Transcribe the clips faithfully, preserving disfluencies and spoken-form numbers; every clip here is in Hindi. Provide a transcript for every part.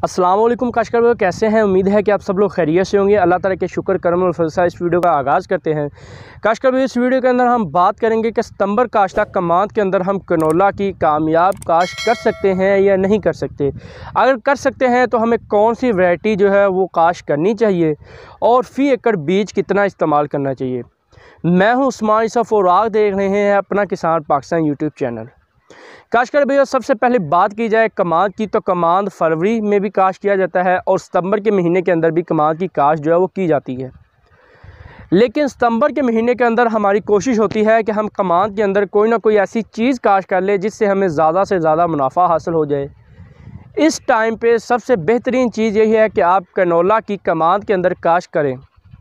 अस्सलाम वालेकुम काशकार भाई, कैसे हैं। उम्मीद है कि आप सब लोग खैरियत से होंगे। अल्लाह ताला के शुक्र करम और फज़ल से इस वीडियो का आगाज़ करते हैं। काशकार भाई, इस वीडियो के अंदर हम बात करेंगे कि सितंबर काश्ता कमांद के अंदर हम कनोला की कामयाब काश्त कर सकते हैं या नहीं कर सकते। अगर कर सकते हैं तो हमें कौन सी वैरायटी जो है वो काश्त करनी चाहिए और फ़ी एकड़ बीज कितना इस्तेमाल करना चाहिए। मैं हूँ उस्मान यूसुफ और आप देख रहे हैं अपना किसान पाकिस्तान यूट्यूब चैनल। काश्तकार भैया, सबसे पहले बात की जाए कमांद की, तो कमांद फरवरी में भी काश्त किया जाता है और सितंबर के महीने के अंदर भी कमांद की काश्त जो है वो की जाती है। लेकिन सितंबर के महीने के अंदर हमारी कोशिश होती है कि हम कमांद के अंदर कोई ना कोई ऐसी चीज़ काश्त कर ले जिससे हमें ज़्यादा से ज़्यादा मुनाफा हासिल हो जाए। इस टाइम पे सबसे बेहतरीन चीज़ यही है कि आप कनोला की कमांद के अंदर काश्त करें।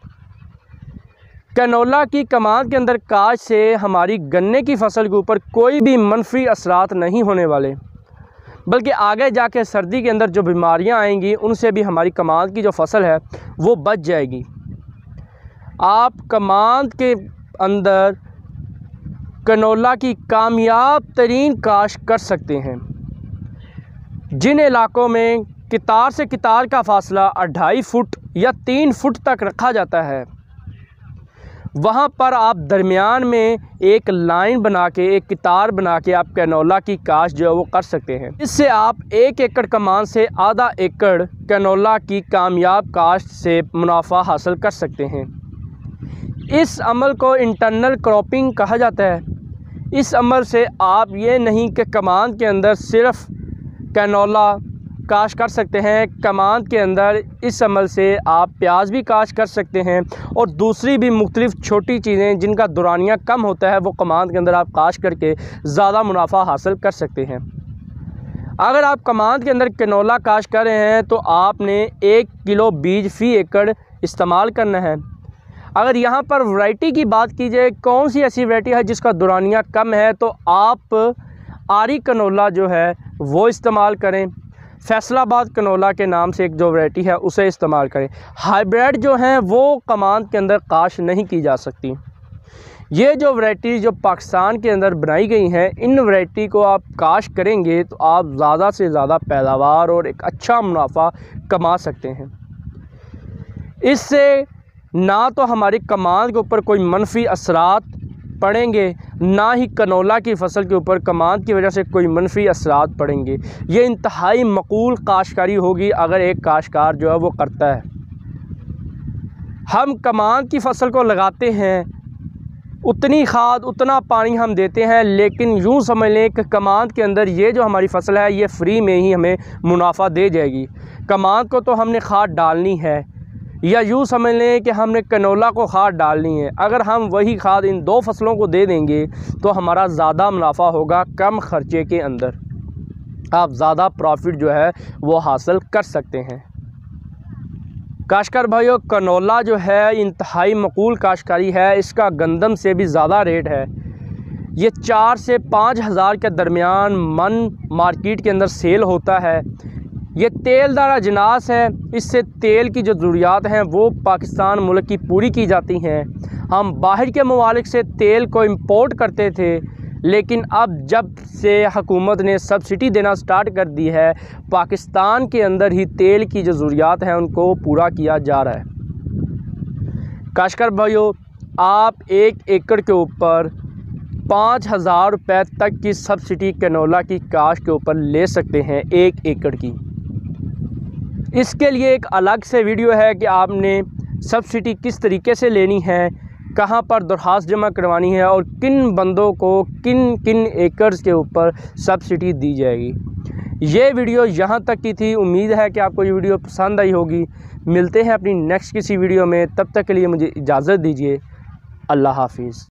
कनोला की कमांद के अंदर काश्त से हमारी गन्ने की फसल के ऊपर कोई भी मनफी असरात नहीं होने वाले, बल्कि आगे जाके सर्दी के अंदर जो बीमारियां आएंगी उनसे भी हमारी कमांद की जो फसल है वो बच जाएगी। आप कमांद के अंदर कनोला की कामयाब तरीन काश्त कर सकते हैं। जिन इलाकों में कितार से कितार का फासला अढ़ाई फुट या तीन फुट तक रखा जाता है, वहाँ पर आप दरमियान में एक लाइन बना के, एक कितार बना के आप कैनोला की काश्त जो है वो कर सकते हैं। इससे आप एक एकड़ कमान से आधा एकड़ कैनोला की कामयाब काश्त से मुनाफा हासिल कर सकते हैं। इस अमल को इंटरनल क्रॉपिंग कहा जाता है। इस अमल से आप ये नहीं कि कमान के अंदर सिर्फ कैनोला काश्त कर सकते हैं, कमांद के अंदर इस अमल से आप प्याज भी काश्त कर सकते हैं और दूसरी भी मुख्तलिफ़ छोटी चीज़ें जिनका दुरानिया कम होता है वो कमांद के अंदर आप काश्त करके ज़्यादा मुनाफा हासिल कर सकते हैं। अगर आप कमांद के अंदर कैनोला काश्त कर रहे हैं तो आपने एक किलो बीज फ़ी एकड़ इस्तेमाल करना है। अगर यहाँ पर वैरायटी की बात की जाए, कौन सी ऐसी वैरायटी है जिसका दुरानिया कम है, तो आप आरी कनोला जो है वो इस्तेमाल करें। फैसलाबाद कनोला के नाम से एक जो वैरायटी है उसे इस्तेमाल करें। हाइब्रिड जो हैं वो कमांद के अंदर काश्त नहीं की जा सकती। ये जो वैरायटी जो पाकिस्तान के अंदर बनाई गई हैं, इन वैरायटी को आप काश्त करेंगे तो आप ज़्यादा से ज़्यादा पैदावार और एक अच्छा मुनाफा कमा सकते हैं। इससे ना तो हमारी कमांद के ऊपर कोई मनफी असरात पड़ेंगे, ना ही कनोला की फसल के ऊपर कमांद की वजह से कोई मनफी असरात पड़ेंगे। ये इंतहाई मकबूल काश्तकारी होगी अगर एक काश्तकार जो है वो करता है। हम कमांद की फसल को लगाते हैं, उतनी खाद उतना पानी हम देते हैं, लेकिन यूँ समझ लें कि कमांद के अंदर ये जो हमारी फसल है ये फ्री में ही हमें मुनाफा दे जाएगी। कमांद को तो हमने खाद डालनी है, या यूँ समझ लें कि हमने कनोला को खाद डालनी है। अगर हम वही खाद इन दो फसलों को दे देंगे तो हमारा ज़्यादा मुनाफा होगा, कम खर्चे के अंदर आप ज़्यादा प्रॉफिट जो है वो हासिल कर सकते हैं। काश्तकार भाइयों, कनोला जो है इंतहाई मकबूल काश्तकारी है। इसका गंदम से भी ज़्यादा रेट है। ये चार से पाँच हज़ार के दरमियान मन मार्केट के अंदर सेल होता है। ये तेलदार अजनास है। इससे तेल की जो ज़रूरियात हैं वो पाकिस्तान मुल्क की पूरी की जाती हैं। हम बाहर के ममालिक से तेल को इंपोर्ट करते थे, लेकिन अब जब से हुकूमत ने सब्सिडी देना स्टार्ट कर दी है, पाकिस्तान के अंदर ही तेल की जो ज़रूरियात हैं उनको पूरा किया जा रहा है। काश्तकार भाइयों, आप एक एकड़ के ऊपर पाँच हज़ार रुपये तक की सब्सिडी कैनोला की काश्त के ऊपर ले सकते हैं, एक एकड़ की। इसके लिए एक अलग से वीडियो है कि आपने सब्सिडी किस तरीके से लेनी है, कहाँ पर दरख्वास्त जमा करवानी है और किन बंदों को किन किन एकर्स के ऊपर सब्सिडी दी जाएगी। ये वीडियो यहाँ तक की थी। उम्मीद है कि आपको ये वीडियो पसंद आई होगी। मिलते हैं अपनी नेक्स्ट किसी वीडियो में, तब तक के लिए मुझे इजाज़त दीजिए। अल्लाह हाफिज़।